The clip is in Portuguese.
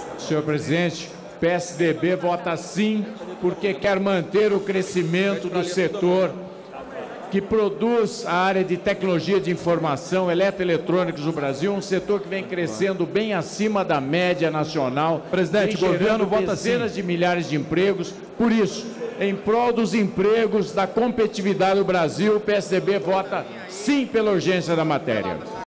Senhor presidente, o PSDB vota sim porque quer manter o crescimento do setor que produz a área de tecnologia de informação, eletroeletrônicos no Brasil, um setor que vem crescendo bem acima da média nacional. Presidente, o governo vota sim. Dezenas de milhares de empregos. Por isso, em prol dos empregos, da competitividade do Brasil, o PSDB vota sim pela urgência da matéria.